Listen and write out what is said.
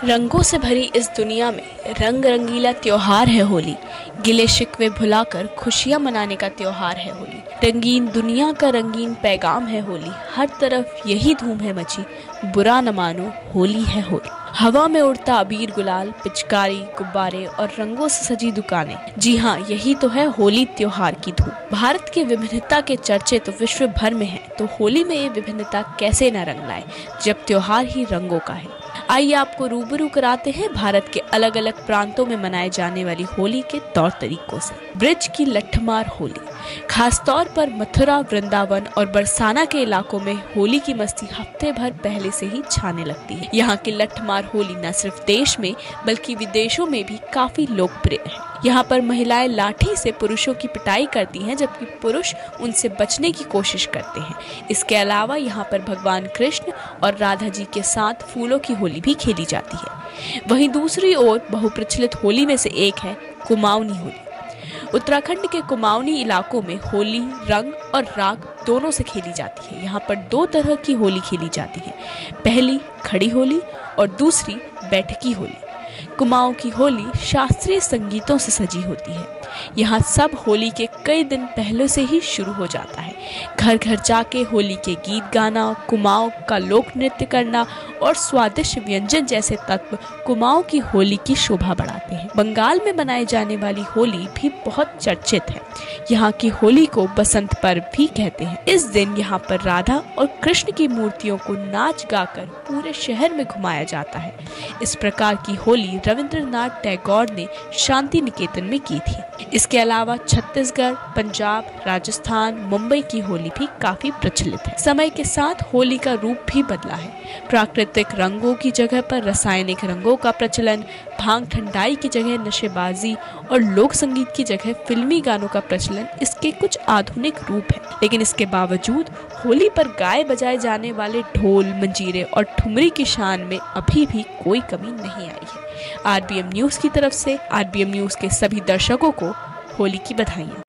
रंगों से भरी इस दुनिया में रंग रंगीला त्योहार है होली। गिले शिकवे भुलाकर खुशियां मनाने का त्योहार है होली। रंगीन दुनिया का रंगीन पैगाम है होली। हर तरफ यही धूम है मची, बुरा न मानो होली है होली। हवा में उड़ता अबीर गुलाल, पिचकारी, गुब्बारे और रंगों से सजी दुकानें। जी हाँ, यही तो है होली त्योहार की धूम। भारत की विभिन्नता के चर्चे तो विश्व भर में हैं, तो होली में ये विभिन्नता कैसे न रंग लाए जब त्योहार ही रंगों का है। आइए आपको रूबरू कराते हैं भारत के अलग अलग प्रांतों में मनाए जाने वाली होली के तौर तरीकों से। ब्रिज की लठमार होली। खासतौर पर मथुरा, वृंदावन और बरसाना के इलाकों में होली की मस्ती हफ्ते भर पहले से ही छाने लगती है। यहाँ की लठमार होली न सिर्फ देश में बल्कि विदेशों में भी काफी लोकप्रिय है। यहाँ पर महिलाएं लाठी से पुरुषों की पिटाई करती हैं, जबकि पुरुष उनसे बचने की कोशिश करते हैं। इसके अलावा यहाँ पर भगवान कृष्ण और राधा जी के साथ फूलों की होली भी खेली जाती है। वहीं दूसरी ओर बहुप्रचलित होली में से एक है कुमाऊनी होली। उत्तराखंड के कुमाऊनी इलाकों में होली रंग और राग दोनों से खेली जाती है। यहाँ पर दो तरह की होली खेली जाती है, पहली खड़ी होली और दूसरी बैठकी होली। कुमाऊं की होली शास्त्रीय संगीतों से सजी होती है। यहाँ सब होली के कई दिन पहले से ही शुरू हो जाता है। घर घर जाके होली के गीत गाना, कुमाऊं का लोक नृत्य करना और स्वादिष्ट व्यंजन जैसे तत्व कुमाऊं की होली की शोभा बढ़ाते हैं। बंगाल में मनाई जाने वाली होली भी बहुत चर्चित है। यहाँ की होली को बसंत पर्व भी कहते हैं। इस दिन यहाँ पर राधा और कृष्ण की मूर्तियों को नाच गाकर पूरे शहर में घुमाया जाता है। इस प्रकार की होली रविंद्रनाथ टैगोर ने शांति निकेतन में की थी। इसके अलावा छत्तीसगढ़, पंजाब, राजस्थान, मुंबई की होली भी काफी प्रचलित है। समय के साथ होली का रूप भी बदला है। प्राकृतिक रंगों की जगह पर रासायनिक रंगों का प्रचलन, भांग ठंडाई की जगह नशेबाजी और लोक संगीत की जगह फिल्मी गानों का प्रचलन इसके कुछ आधुनिक रूप है। लेकिन इसके बावजूद होली पर गाए बजाए जाने वाले ढोल, मंजीरे और ठुमरी की शान में अभी भी कोई कमी नहीं आई है। आरबीएम न्यूज की तरफ से आरबीएम न्यूज के सभी दर्शकों को होली की बधाइयाँ।